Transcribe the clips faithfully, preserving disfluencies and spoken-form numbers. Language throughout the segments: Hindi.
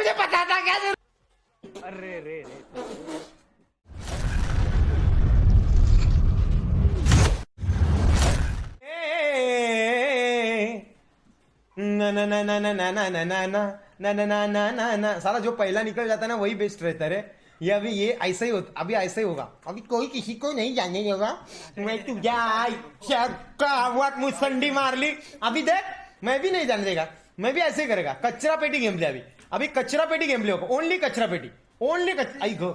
मुझे पता था क्या जरूर... अरे रे रे ना ना ना ना ना ना ना ना ना ना ना ना ना ना ना ना साला जो पहला निकल जाता है ना वही बेस्ट रहता है रे। ये अभी ये ऐसा ही होता, अभी ऐसा ही होगा। अभी कोई किसी को नहीं जानने देगा। मैं तुझे मुसंडी मार ली। अभी देख मैं भी नहीं जाने देगा, मैं भी ऐसे ही करेगा। कचरा पेटी गेम प्ले, अभी अभी कचरा पेटी गेम प्ले होगा। ओनली कचरा पेटी, ओनली कचरा। I go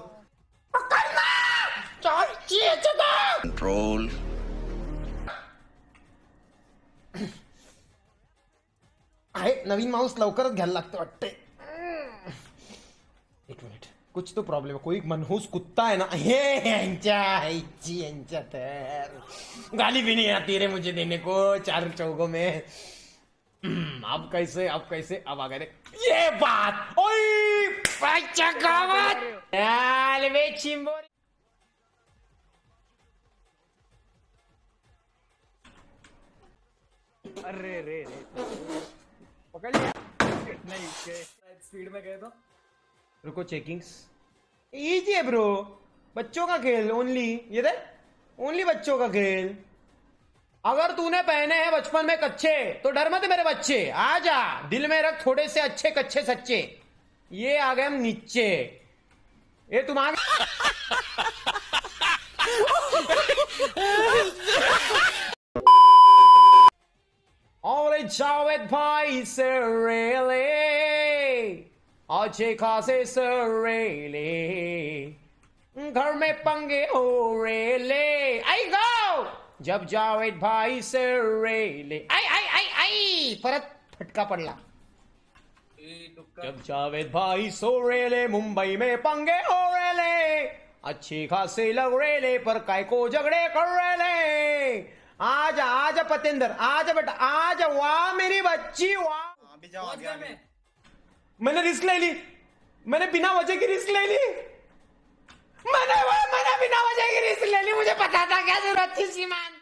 control. आहे नवीन माऊस लवकरच घ्यायला लागतं वाटते। एक मिनिट, कुछ तो प्रॉब्लेम है। कोई मनहूस कुत्ता है ना, हे यांच्या आईची यांच्या तर गाली भी नहीं आती रे मुझे देने को चार चौकों में। अब कैसे अब कैसे अब आ गए रे ये बात। ओए पाचा गावात यार वे चिंबोरी। अरे रे रे पकड़ लिया। नहीं स्पीड में गए तो रुको, चेकिंग्स इजी है ब्रो, बच्चों का खेल ओनली। ये दे ओनली बच्चों का खेल। अगर तूने पहने हैं बचपन में कच्चे तो डर मत मेरे बच्चे, आ जा दिल में रख थोड़े से अच्छे कच्चे सच्चे। ये आ गए हम नीचे, ये तुम आ गए। और जावेद भाई से रेले अच्छे खासे सरेले, घर में पंगे हो रेले। आई गो जब जावेद भाई से रेले। आई आई आई आई परत फटका पडला। जब जावेद भाई सो रेले, मुंबई में पंगे हो रेले। अच्छे खासे लग रेले पर काय को झगड़े कर रेले। आजा आजा पतेंद्र, आजा बेटा आजा। वाह मेरी बच्ची वाह। अभी जाओ आगे आगे। मैंने रिस्क ले ली, मैंने बिना वजह की रिस्क ले ली। मैंने मैंने बिना वजह की रिस्क ले ली, मुझे पता था क्या जरूरत थी सीमान।